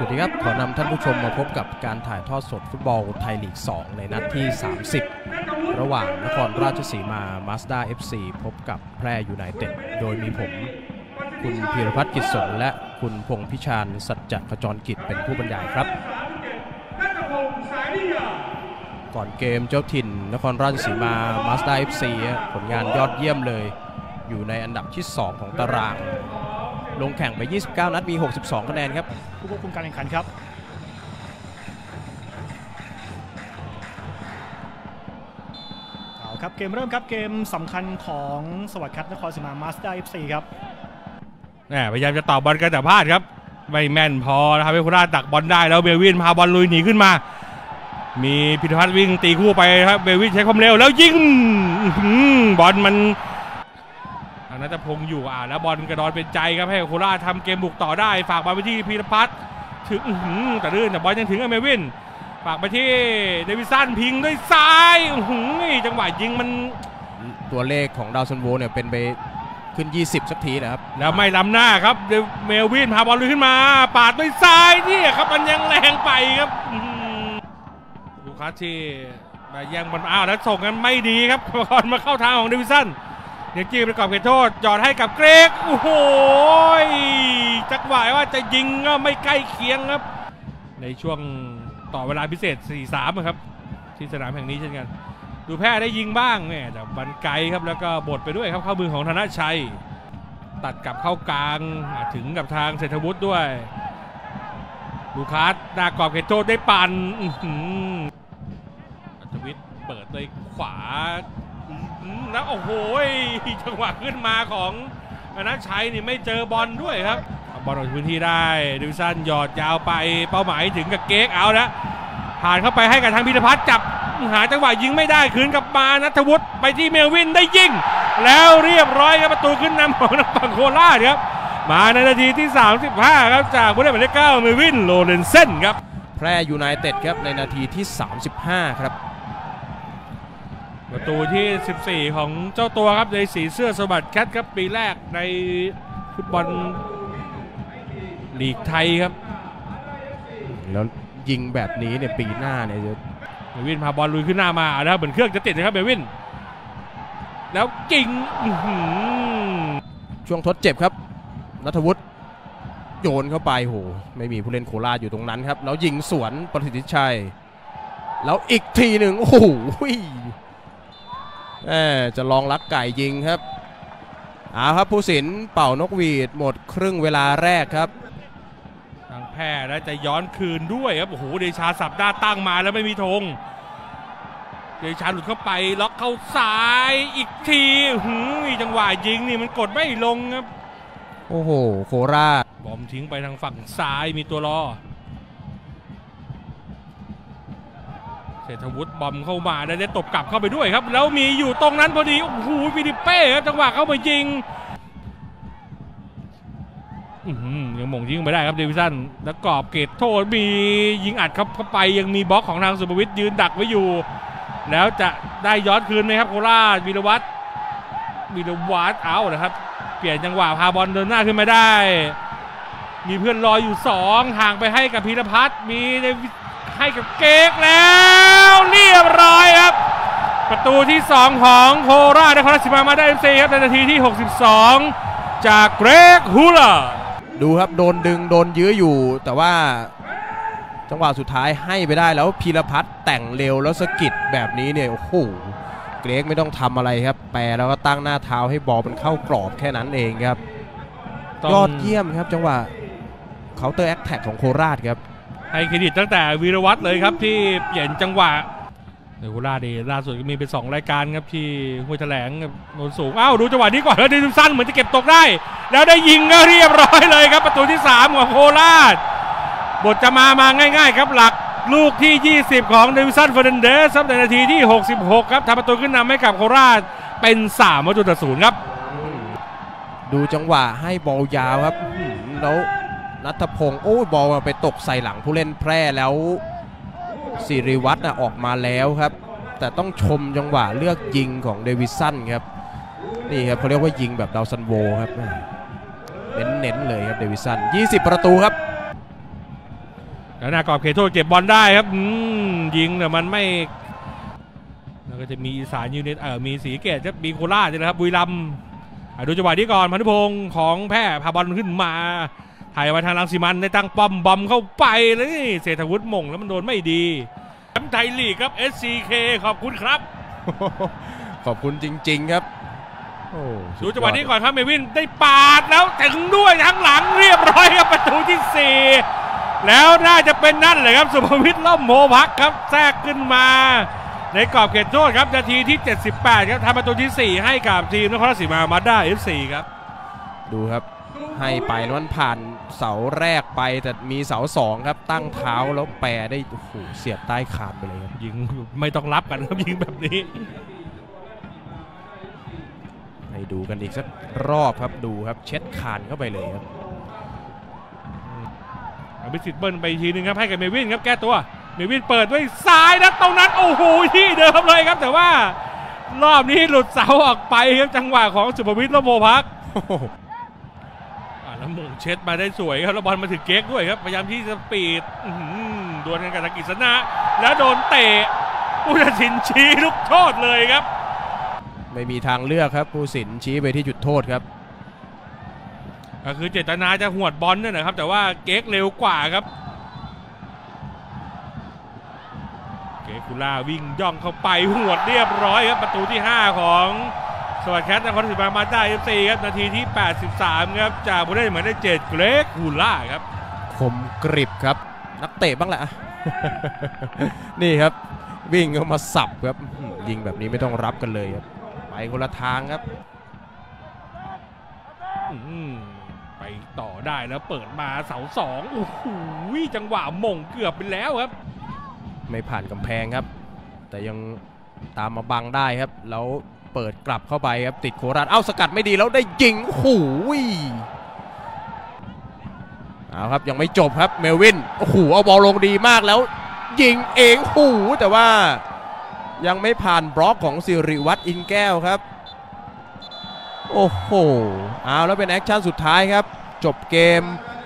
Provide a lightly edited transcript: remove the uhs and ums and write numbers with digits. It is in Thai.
วัสดีครับขอนำท่านผู้ชมมาพบกับการถ่ายทอดสดฟุตบอลไทยลีก 2 ในนัดที่ 30 ระหว่างนครราชสีมามาสด้า FC พบกับแพร่ยูไนเต็ดโดยมีผมคุณพีรพัฒน์กิจสนและคุณพงษ์พิชาญสัจจะขจรกิจเป็นผู้บรรยายครับก่อนเกมเจ้าถิ่นนครราชสีมามาสด้า FC ผลงานยอดเยี่ยมเลยอยู่ในอันดับที่ 2 ของตารางลงแข่งไป29 นัดมี62 คะแนนครับผู้ควบคุมการแข่งขันครับเอาครับเกมเริ่มครับเกมสำคัญของสวัสดิ์คัทนครศรีมามาสด้า FC ครับพยายามจะต่อบอลกันแต่พลาดครับไม่แม่นพอนะครับให้โคราชตักบอลได้แล้วเบลวินพาบอลลุยหนีขึ้นมามีพิธภัทรวิ่งตีคู่ไปครับเบลวินใช้ความเร็วแล้วยิงบอลมันนัทพงศ์อยู่แล้วบอลกระดอนเป็นใจครับให้โคราชทำเกมบุกต่อได้ฝากบอลไปที่พิธภัทรถึงแต่ลื่นแต่บอลยังถึงเมวินฝากไปที่เดวิสันพิงด้วยซ้ายจังหวะยิงมันตัวเลขของดาวซันโวเนี่ยเป็นไปขึ้น20สักทีนะครับแล้วไม่ล้ำหน้าครับเมวินพาบอลลุยขึ้นมาปาดด้วยซ้ายนี่ครับมันยังแรงไปครับลูคัสที่มาแย่งบอลแล้วส่งกันไม่ดีครับบอลมาเข้าทางของเดวิสันเดี๋ยวจี้ไปกรอบเขตโทษจอดให้กับเกรกโอ้โหจังหวะว่าจะยิงก็ไม่ใกล้เคียงครับในช่วงต่อเวลาพิเศษ 4-3 ครับที่สนามแห่งนี้เช่นกันดูแพ้ได้ยิงบ้างเนี่ยแต่บันไกครับแล้วก็บดไปด้วยครับเข้ามือของธนชัยตัดกลับเข้ากลางถึงกับทางเศรษฐวุฒิด้วยลูคัสหน้ากรอบเขตโทษได้ปั่นอัธวิทย์เปิดเลยขวาแล้วโอ้โหจังหวะขึ้นมาของธนชัยนี่ไม่เจอบอลด้วยครับบอลออกพื้นที่ได้ดิวิสันหยอดยาวไปเป้าหมายถึงกับเก๊กเอาแล้วผ่านเข้าไปให้กับทางพิธภัทรจับหาจังหวะยิงไม่ได้คืนกับมานัทวุฒิไปที่เมลวินได้ยิงแล้วเรียบร้อยครับประตูขึ้นนำของฝั่งโคราชครับมาในนาทีที่35ครับจากผู้เล่นหมายเลข 9เมลวินโลเรนเซนครับแพร่ยูไนเต็ดครับในนาทีที่35ครับประตูที่14ของเจ้าตัวครับในสีเสื้อสวัสดิ์แคทครับปีแรกในฟุตบอลลีกไทยครับแล้วยิงแบบนี้เนี่ยปีหน้าเนี่ยเบลวินพาบอลลุยขึ้นหน้ามาแล้วเหมือนเครื่องจะติดนะครับเบลวินแล้วยิงช่วงทดเจ็บครับณัฐวุฒิโยนเข้าไปโหไม่มีผู้เล่นโคราชอยู่ตรงนั้นครับแล้วยิงสวนประสิทธิชัยแล้วอีกทีหนึ่งโอ้โหจะลองลักไก่ยิงครับครับผู้สินเป่านกหวีดหมดครึ่งเวลาแรกครับทางแพร่แล้วจะย้อนคืนด้วยครับโอ้โหเดชาสับด้าตั้งมาแล้วไม่มีธงเดชาหลุดเข้าไปล็อกเข้าซ้ายอีกทีจังหวะยิงนี่มันกดไม่ลงครับโอ้โหโคราชบอมทิ้งไปทางฝั่งซ้ายมีตัวรอเศรษฐวุฒิบอมเข้ามาได้ตบกลับเข้าไปด้วยครับแล้วมีอยู่ตรงนั้นพอดีโอ้โหฟิลิปเป้ครับจังหวะเข้าไปยิงยังมงยิงไปได้ครับเดวิสันแล้วกรอบเกตโทษมียิงอัดเข้าไปยังมีบล็อกของทางสุภวิทย์ยืนดักไว้อยู่แล้วจะได้ย้อนคืนไหมครับโคราชวีรวัตรเอานะครับเปลี่ยนจังหวะพาบอลเดินหน้าขึ้นมาได้มีเพื่อนรออยู่2ห่างไปให้กับพีรพัฒน์มีให้กับเก๊กแล้วเรียบร้อยครับประตูที่2ของโคราชนครราชสีมามาได้ FC ครับในนาทีที่62จากเกรกฮูล่าดูครับโดนดึงโดนยื้ออยู่แต่ว่าจังหวะสุดท้ายให้ไปได้แล้วพีรพัฒน์แต่งเร็วแล้วสกิดแบบนี้เนี่ยโอ้โหเกรกไม่ต้องทำอะไรครับแปรแล้วก็ตั้งหน้าเท้าให้บอลมันเข้ากรอบแค่นั้นเองครับยอดเยี่ยมครับจังหวะเคาน์เตอร์แอคแท็กของโคราชครับให้เครดิตตั้งแต่วีรวัตรเลยครับที่เปลี่ยนจังหวะโคราชดีล่าสุดก็มีเป็น2รายการครับที่ห้วยแถลงกับโนนสูงดูจังหวะนี้ก่อนแล้วดิวสั้นเหมือนจะเก็บตกได้แล้วได้ยิงก็เรียบร้อยเลยครับประตูที่3ของโคราชบทจะมาง่ายๆครับหลักลูกที่20ของเดวิสันเฟอร์นันเดสในนาทีที่66ครับทำประตูขึ้นนำให้กับโคราชเป็น3-0ครับดูจังหวะให้บอลยาวครับแล้วณัฐพงศ์บอลไปตกใส่หลังผู้เล่นแพร่แล้วสิริวัฒน์ออกมาแล้วครับแต่ต้องชมจังหวะเลือกยิงของเดวิสันครับนี่ครับเขาเรียกว่ายิงแบบดาวซันโวครับเน้นเลยครับเดวิสัน20 ประตูครับแล้วหน้ากรอบเขตโทษเก็บบอลได้ครับยิงแต่มันไม่แล้วก็จะมีอีสานยูไนเต็ดมีศรีสะเกษครับมีโคราชนะครับบุรีรัมย์ดูจังหวะนี้ก่อนพันธุพงศ์ของแพร่พาบอลขึ้นมาถ่ายมาทางรังสิมันได้ตั้งป้อมบอมเข้าไปเลยเศรษฐวุฒิมงแล้วมันโดนไม่ดีแชมป์ไทยลีกครับ SCK ขอบคุณครับขอบคุณจริงๆครับดูจังหวะนี้ก่อนครับเมวินได้ปาดแล้วถึงด้วยทั้งหลังเรียบร้อยครับประตูที่ 4แล้วน่าจะเป็นนั่นเลยครับสุภวิทย์ล่มโมภักครับแทรกขึ้นมาในกรอบเขตโทษครับนาทีที่78ครับทำประตูที่ 4ให้กับทีมนครราชสีมามาด้า FC ครับดูครับให้ไปแล้วมันผ่านเสาแรกไปแต่มีเสา2ครับตั้งเท้าแล้วแปรได้โอ้โหเสียบใต้คานไปเลยครับยิงไม่ต้องรับกันครับยิงแบบนี้ให้ดูกันอีกสักรอบครับดูครับเช็ดคานเข้าไปเลยครับอภิสิทธิ์เบิ้ลไปทีนึงครับให้กับเมวินครับแก้ตัวเมวินเปิดด้วยซ้ายนะตรงนั้นโอ้โหที่เดิมเลยครับแต่ว่ารอบนี้หลุดเสาออกไปครับจังหวะของสุภวิทย์ล่มโมภักแล้วมงเช็ดมาได้สวยครับแล้วบอลมาถึงเก๊กด้วยครับพยายามที่จะปีดดวลกันกับกิษณะแล้วโดนเตะผู้ตัดสินชี้ลูกโทษเลยครับไม่มีทางเลือกครับผู้ตัดสินชี้ไปที่จุดโทษครับก็คือเจตนาจะหวดบอลเนี่ยนะครับแต่ว่าเก๊กเร็วกว่าครับเก๊กกุล่าวิ่งย่องเข้าไปหวดเรียบร้อยครับประตูที่ 5 ของสวัสดิ์แคทนครราชสีมามาด้า FC ครับนาทีที่83ครับจากผู้เล่นหมายเลข7เกรกกูล่าครับคมกริบครับนักเตะบ้างแหละ นี่ครับวิ่งเข้ามาสับครับยิงแบบนี้ไม่ต้องรับกันเลยครับไปคนละทางครับไปต่อได้แล้วเปิดมาเสา2โอ้โหจังหวะมงเกือบไปแล้วครับไม่ผ่านกำแพงครับแต่ยังตามมาบังได้ครับแล้วเปิดกลับเข้าไปครับติดโคราชสกัดไม่ดีแล้วได้ยิงโอ้โหเอาครับยังไม่จบครับเมลวินโอ้โหเอาบอลลงดีมากแล้วยิงเองโอ้โหแต่ว่ายังไม่ผ่านบล็อกของสิริวัฒน์อินแก้วครับโอ้โหเอาแล้วเป็นแอคชั่นสุดท้ายครับจบเกม